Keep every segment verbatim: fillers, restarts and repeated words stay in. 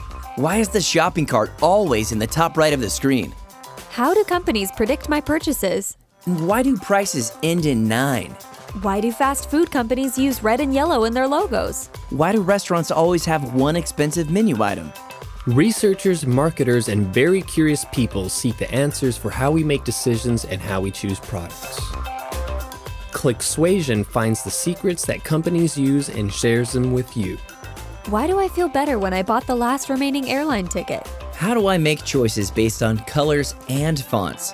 Why is the shopping cart always in the top right of the screen? How do companies predict my purchases? Why do prices end in nine? Why do fast food companies use red and yellow in their logos? Why do restaurants always have one expensive menu item? Researchers, marketers, and very curious people seek the answers for how we make decisions and how we choose products. Clicksuasion finds the secrets that companies use and shares them with you. Why do I feel better when I bought the last remaining airline ticket? How do I make choices based on colors and fonts?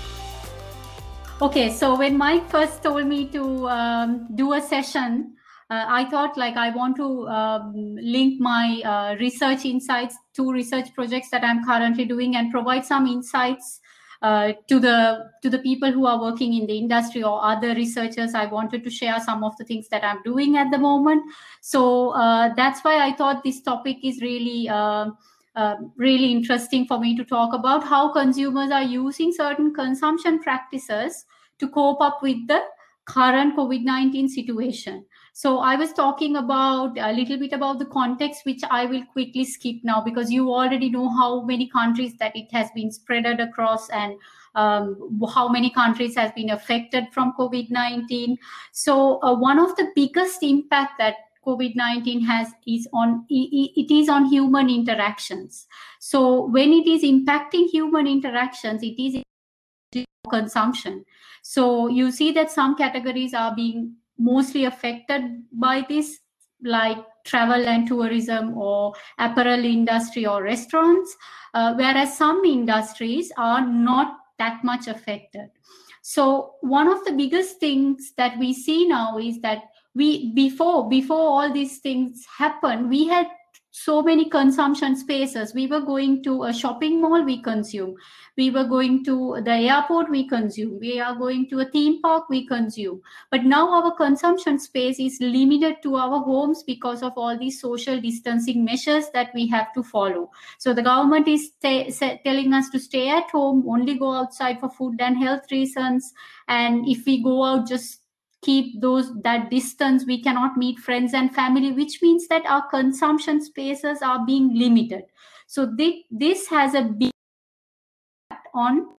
Okay, so when Mike first told me to um, do a session, uh, I thought like I want to um, link my uh, research insights to research projects that I'm currently doing and provide some insights uh, to the to the people who are working in the industry or other researchers. I wanted to share some of the things that I'm doing at the moment. So uh, that's why I thought this topic is really uh, uh, really interesting for me to talk about how consumers are using certain consumption practices to cope up with the current COVID nineteen situation. So I was talking about a little bit about the context, which I will quickly skip now because you already know how many countries that it has been spread across and um, how many countries has been affected from COVID nineteen. So uh, one of the biggest impact that COVID nineteen has is on it is on human interactions. So when it is impacting human interactions, it is consumption. So you see that some categories are being mostly affected by this, like travel and tourism or apparel industry or restaurants, uh, whereas some industries are not that much affected. So one of the biggest things that we see now is that we before before all these things happen, we had so many consumption spaces. We were going to a shopping mall, we consume. We were going to the airport, we consume. We are going to a theme park, we consume. But now our consumption space is limited to our homes because of all these social distancing measures that we have to follow. So the government is telling us to stay at home, only go outside for food and health reasons. And if we go out, just keep those that distance. We cannot meet friends and family, which means that our consumption spaces are being limited. So this, this has a big impact on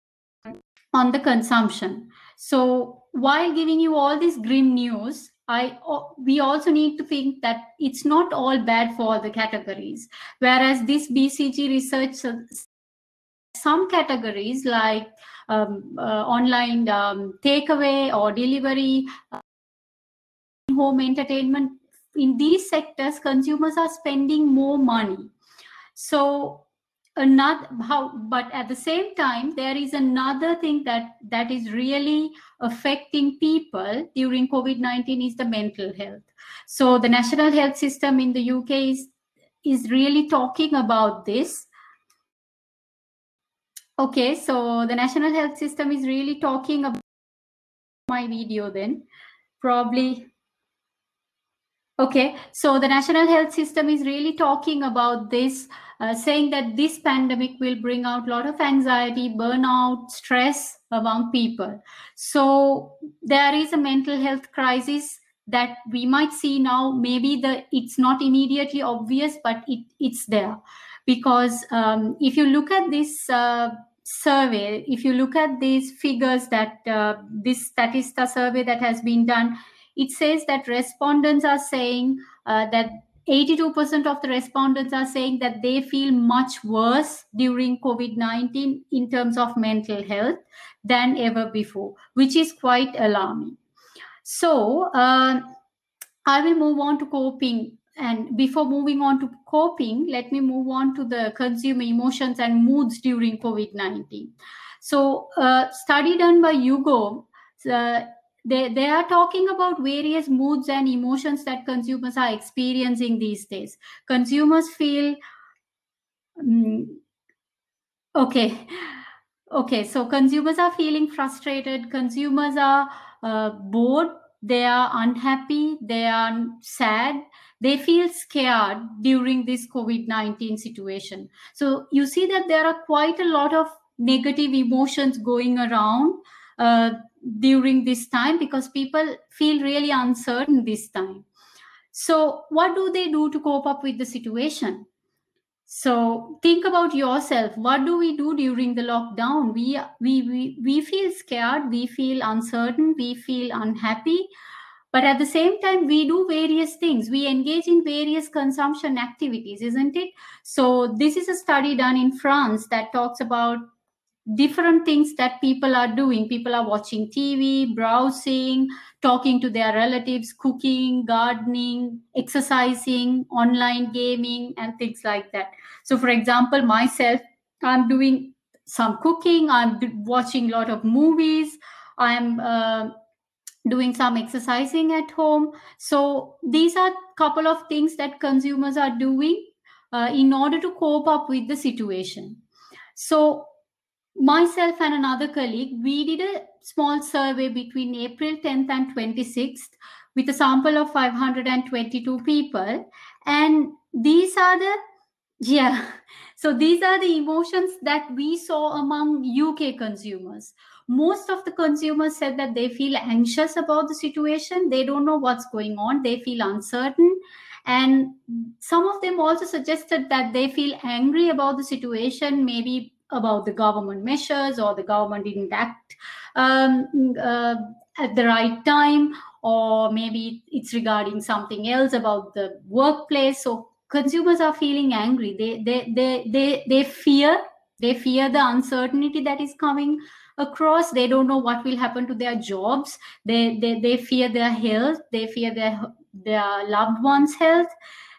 on the consumption. So while giving you all this grim news, I we also need to think that it's not all bad for the categories. Whereas this B C G research, some categories like um, uh, online um, takeaway or delivery, uh, home entertainment, in these sectors, consumers are spending more money. So another how, but at the same time, there is another thing that that is really affecting people during COVID nineteen is the mental health. So the National Health System in the U K is is really talking about this. Okay, so the National Health System is really talking about my video then, probably. Okay, so the National Health System is really talking about this, uh, saying that this pandemic will bring out a lot of anxiety, burnout, stress among people. So there is a mental health crisis that we might see now. Maybe the it's not immediately obvious, but it, it's there. Because um, if you look at this uh, survey, if you look at these figures that uh, this Statista survey that has been done, it says that respondents are saying uh, that eighty-two percent of the respondents are saying that they feel much worse during COVID nineteen in terms of mental health than ever before, which is quite alarming. So uh, I will move on to coping. And before moving on to coping, let me move on to the consumer emotions and moods during COVID nineteen. So uh, study done by YouGov, uh, They, they are talking about various moods and emotions that consumers are experiencing these days. Consumers feel, um, okay, okay, so consumers are feeling frustrated, consumers are uh, bored, they are unhappy, they are sad, they feel scared during this COVID nineteen situation. So you see that there are quite a lot of negative emotions going around uh, during this time because people feel really uncertain this time. So what do they do to cope up with the situation? So think about yourself. What do we do during the lockdown? We, we, we, we feel scared, we feel uncertain, we feel unhappy. But at the same time, we do various things. We engage in various consumption activities, isn't it? So this is a study done in France that talks about different things that people are doing. People are watching T V, browsing, talking to their relatives, cooking, gardening, exercising, online gaming, and things like that. So for example, myself, I'm doing some cooking, I'm watching a lot of movies, I'm uh, doing some exercising at home. So these are a couple of things that consumers are doing uh, in order to cope up with the situation. So myself and another colleague, we did a small survey between April tenth and twenty-sixth with a sample of five hundred twenty-two people. And these are the, yeah, so these are the emotions that we saw among U K consumers. Most of the consumers said that they feel anxious about the situation. They don't know what's going on. They feel uncertain. And some of them also suggested that they feel angry about the situation, maybe about the government measures, or the government didn't act um, uh, at the right time, or maybe it's regarding something else about the workplace. So consumers are feeling angry. They they they they they fear they fear the uncertainty that is coming across. They don't know what will happen to their jobs. They they they fear their health. They fear their their loved ones' health.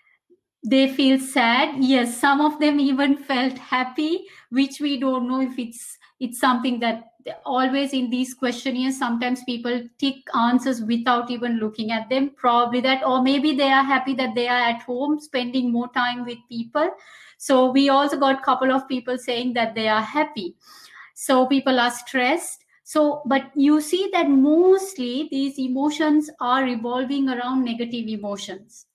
They feel sad. Yes, some of them even felt happy, which we don't know if it's it's something that always in these questionnaires, sometimes people tick answers without even looking at them. Probably that, or maybe they are happy that they are at home spending more time with people. So we also got a couple of people saying that they are happy. So people are stressed. So, but you see that mostly these emotions are revolving around negative emotions.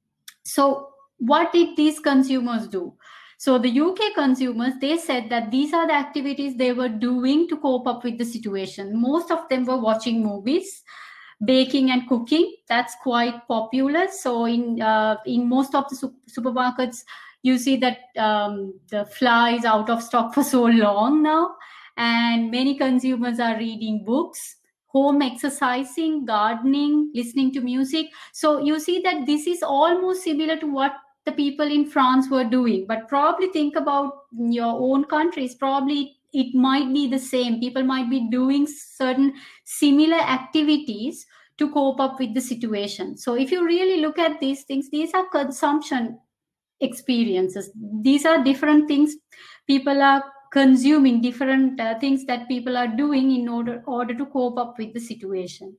So what did these consumers do? So the U K consumers, they said that these are the activities they were doing to cope up with the situation. Most of them were watching movies, baking and cooking. That's quite popular. So in uh, in most of the su- supermarkets, you see that um, the flour is out of stock for so long now. And many consumers are reading books, home exercising, gardening, listening to music. So you see that this is almost similar to what the people in France were doing. But probably think about your own countries. Probably it might be the same. People might be doing certain similar activities to cope up with the situation. So if you really look at these things, these are consumption experiences. These are different things people are consuming, different uh, things that people are doing in order order to cope up with the situation.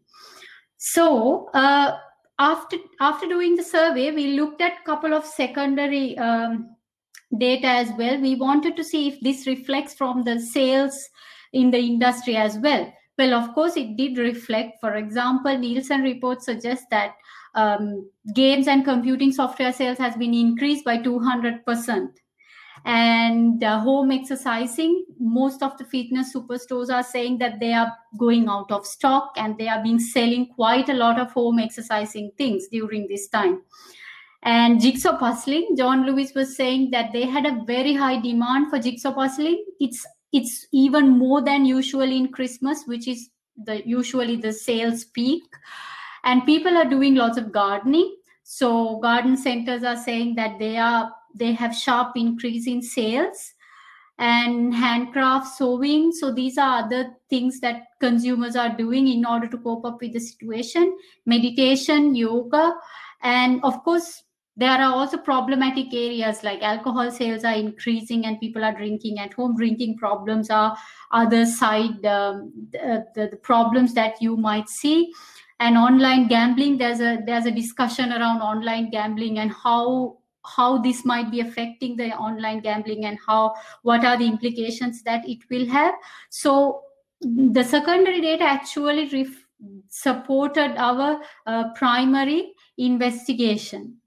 So uh, after after doing the survey, we looked at a couple of secondary um, data as well. We wanted to see if this reflects from the sales in the industry as well. Well, of course, it did reflect. For example, Nielsen reports suggest that um, games and computing software sales has been increased by two hundred percent. And uh, home exercising, most of the fitness superstores are saying that they are going out of stock, and they are being selling quite a lot of home exercising things during this time. And jigsaw puzzling, John Lewis was saying that they had a very high demand for jigsaw puzzling. It's it's even more than usual in Christmas, which is the usually the sales peak. And people are doing lots of gardening. So garden centers are saying that they are they have sharp increase in sales. And handcraft, sewing. So these are other things that consumers are doing in order to cope up with the situation. Meditation, yoga, and of course, there are also problematic areas like alcohol sales are increasing and people are drinking at home. Drinking problems are other side um, the, the, the problems that you might see. And online gambling, there's a there's a discussion around online gambling and how how this might be affecting the online gambling and how what are the implications that it will have. So the secondary data actually ref- supported our uh, primary investigation.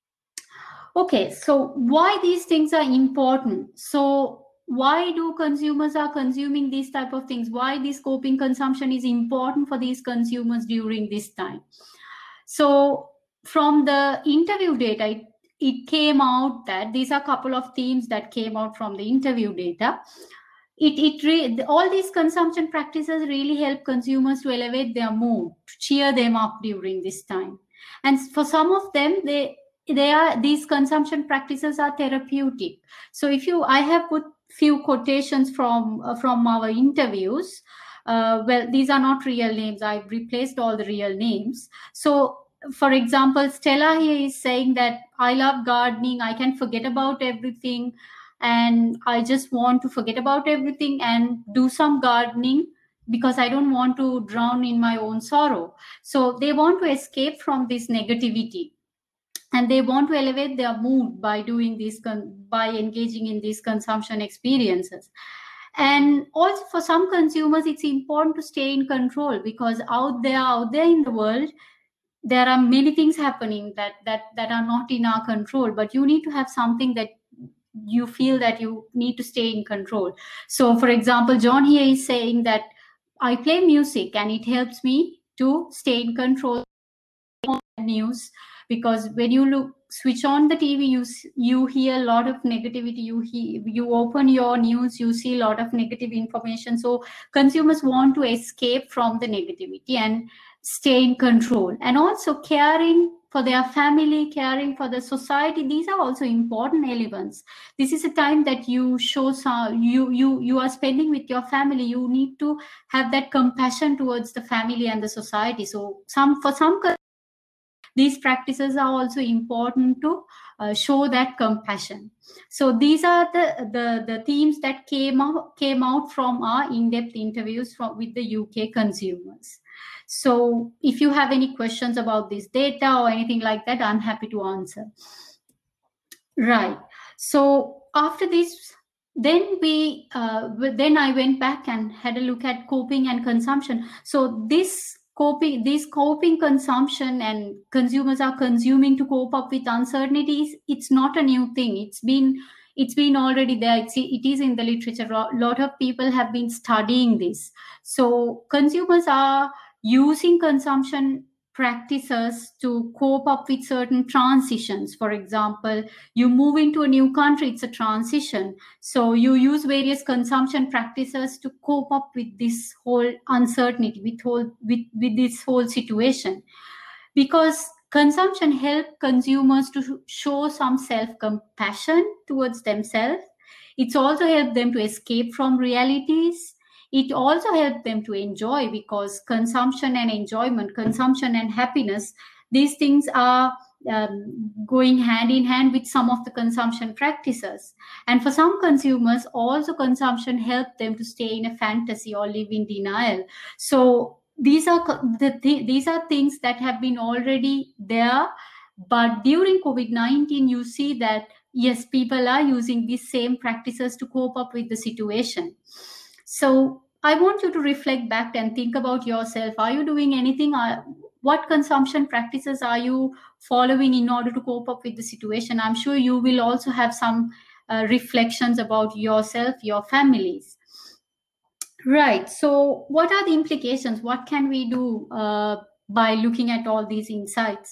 Okay, so why these things are important? So why do consumers are consuming these type of things? Why this coping consumption is important for these consumers during this time? So from the interview data, it it came out that these are a couple of themes that came out from the interview data. It, it re, all these consumption practices really help consumers to elevate their mood, to cheer them up during this time. And for some of them, they they are these consumption practices are therapeutic. So if you, I have put few quotations from uh, from our interviews. Uh, well, these are not real names. I've replaced all the real names. So, for example, Stella here is saying that I love gardening. I can forget about everything. And I just want to forget about everything and do some gardening because I don't want to drown in my own sorrow. So they want to escape from this negativity. And they want to elevate their mood by doing this, by engaging in these consumption experiences. And also for some consumers, it's important to stay in control because out there, out there in the world, there are many things happening that that that are not in our control. But you need to have something that you feel that you need to stay in control. So, for example, John here is saying that I play music and it helps me to stay in control of news. Because when you look, switch on the T V, you you hear a lot of negativity. You hear, you open your news, you see a lot of negative information. So consumers want to escape from the negativity and stay in control. And also caring for their family, caring for the society. These are also important elements. This is a time that you show some, you you you are spending with your family. You need to have that compassion towards the family and the society. So some for some. These practices are also important to uh, show that compassion. So these are the, the, the themes that came out, came out from our in-depth interviews from, with the U K consumers. So if you have any questions about this data or anything like that, I'm happy to answer. Right. So after this, then we, uh, then I went back and had a look at coping and consumption. So this Coping, this coping consumption and consumers are consuming to cope up with uncertainties. It's not a new thing. It's been, it's been already there. It's, it is in the literature. A lot of people have been studying this. So consumers are using consumption practices to cope up with certain transitions. For example, you move into a new country, it's a transition. So you use various consumption practices to cope up with this whole uncertainty, with, whole, with, with this whole situation. Because consumption helps consumers to show some self-compassion towards themselves. It's also helped them to escape from realities. It also helped them to enjoy, because consumption and enjoyment, consumption and happiness, these things are um, going hand in hand with some of the consumption practices. And for some consumers, also consumption helped them to stay in a fantasy or live in denial. So these are the th these are things that have been already there. But during COVID nineteen, you see that, yes, people are using these same practices to cope up with the situation. So I want you to reflect back and think about yourself. Are you doing anything? What consumption practices are you following in order to cope up with the situation? I'm sure you will also have some uh, reflections about yourself, your families. Right. So what are the implications? What can we do uh, by looking at all these insights?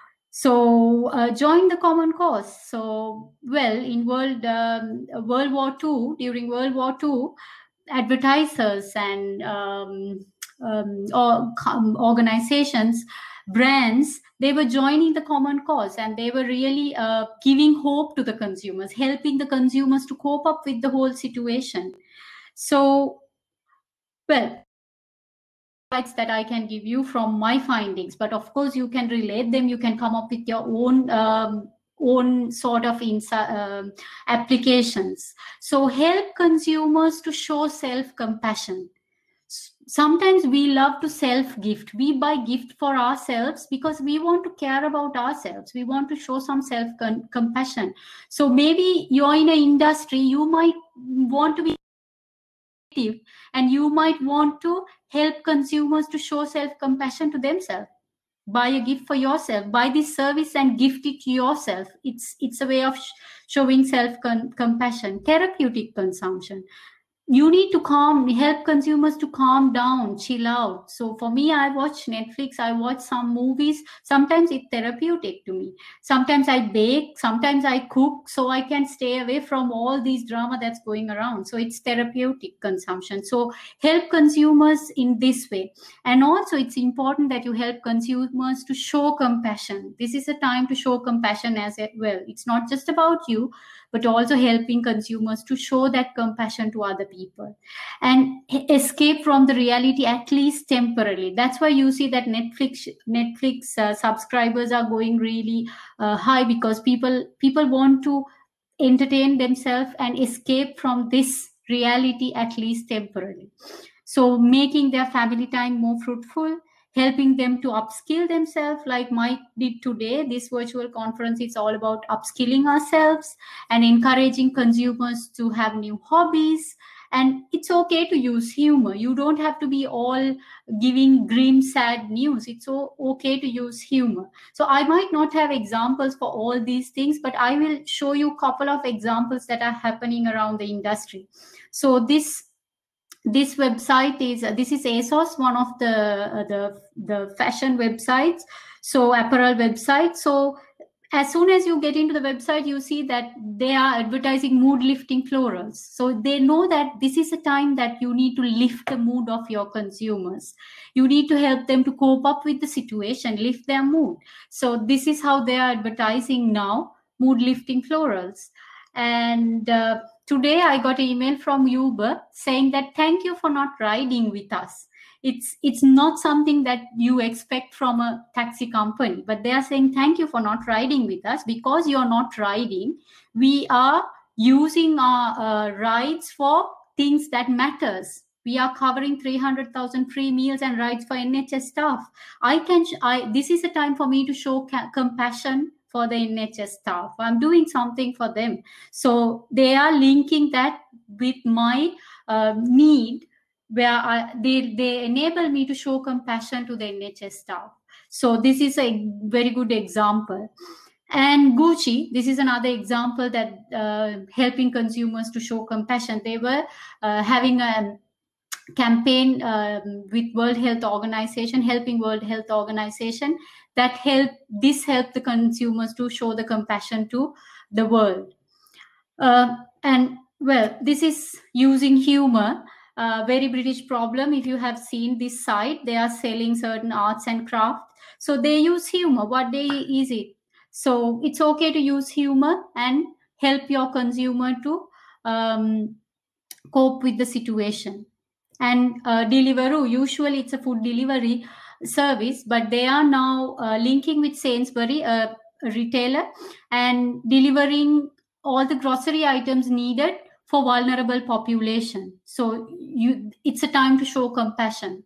So uh, join the common cause. So, well, in World, um, World War Two, during World War Two, advertisers and um, um, or, um, organizations, brands, they were joining the common cause, and they were really uh, giving hope to the consumers, helping the consumers to cope up with the whole situation. So, well, that I can give you from my findings, but of course you can relate them, you can come up with your own um, own sort of uh, applications. So help consumers to show self-compassion. Sometimes we love to self-gift. We buy gift for ourselves because we want to care about ourselves. We want to show some self-compassion. So maybe you're in an industry, you might want to be creative, and you might want to help consumers to show self-compassion to themselves. Buy a gift for yourself, buy this service and gift it to yourself. It's, it's a way of sh showing self-compassion. Therapeutic consumption. you need to calm, help consumers to calm down, chill out. So for me, I watch Netflix, I watch some movies. Sometimes it's therapeutic to me. Sometimes I bake, sometimes I cook, so I can stay away from all these drama that's going around. So it's therapeutic consumption. So help consumers in this way. And also it's important that you help consumers to show compassion. This is a time to show compassion as well. It's not just about you, but also helping consumers to show that compassion to other people and escape from the reality, at least temporarily. That's why you see that Netflix Netflix uh, subscribers are going really uh, high, because people people want to entertain themselves and escape from this reality, at least temporarily. So making their family time more fruitful, helping them to upskill themselves, like Mike did today. This virtual conference is all about upskilling ourselves and encouraging consumers to have new hobbies. And it's okay to use humor. You don't have to be all giving grim, sad news. It's so okay to use humor. So I might not have examples for all these things, but I will show you a couple of examples that are happening around the industry. So this This website is, uh, this is ASOS, one of the, uh, the, the fashion websites, so apparel website. So as soon as you get into the website, you see that they are advertising mood lifting florals. So they know that this is a time that you need to lift the mood of your consumers. You need to help them to cope up with the situation, lift their mood. So this is how they are advertising now, mood lifting florals. And uh, today I got an email from Uber saying that thank you for not riding with us. It's it's not something that you expect from a taxi company, but they are saying thank you for not riding with us. Because you're not riding, we are using our uh, rides for things that matters. We are covering three hundred thousand free meals and rides for N H S staff. I can. I this is a time for me to show compassion for the N H S staff. I'm doing something for them. So they are linking that with my uh, need, where I, they, they enable me to show compassion to the N H S staff. So this is a very good example. And Gucci, this is another example that uh, helping consumers to show compassion. They were uh, having a campaign um, with World Health Organization, helping World Health Organization, that help this helped the consumers to show the compassion to the world. Uh, and well, this is using humor. Uh, very British problem. If you have seen this site, they are selling certain arts and crafts. So they use humor. What day is it? So it's okay to use humor and help your consumer to um, cope with the situation. And uh, Deliveroo, usually it's a food delivery service, but they are now uh, linking with Sainsbury, uh, a retailer, and delivering all the grocery items needed for vulnerable population. So you, it's a time to show compassion.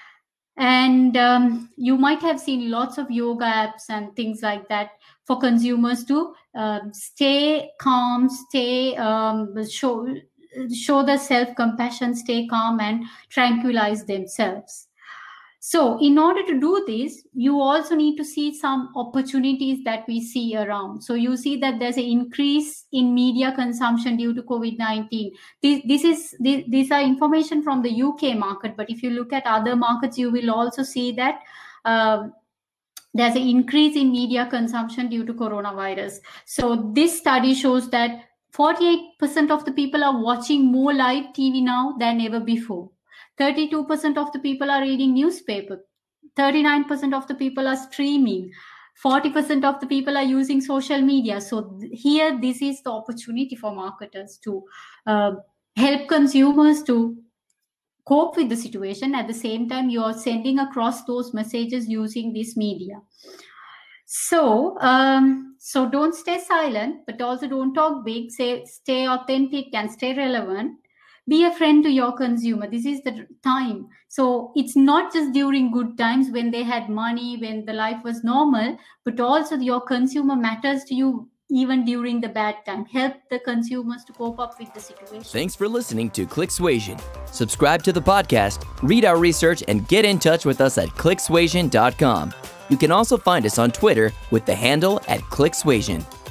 And um, you might have seen lots of yoga apps and things like that for consumers to uh, stay calm, stay um, show show the self-compassion, stay calm and tranquilize themselves. So in order to do this, you also need to see some opportunities that we see around. So you see that there's an increase in media consumption due to COVID nineteen. This, this is this, these are information from the U K market, but if you look at other markets, you will also see that uh, there's an increase in media consumption due to coronavirus. So this study shows that forty-eight percent of the people are watching more live T V now than ever before. thirty-two percent of the people are reading newspaper. thirty-nine percent of the people are streaming. forty percent of the people are using social media. So here, this is the opportunity for marketers to uh, help consumers to cope with the situation. At the same time, you are sending across those messages using this media. So, um, so don't stay silent, but also don't talk big. Say, stay authentic and stay relevant. Be a friend to your consumer. This is the time. So it's not just during good times when they had money, when the life was normal, but also your consumer matters to you even during the bad time. Help the consumers to cope up with the situation. Thanks for listening to ClickSuasion. Subscribe to the podcast, read our research, and get in touch with us at click suasion dot com. You can also find us on Twitter with the handle at ClickSuasion.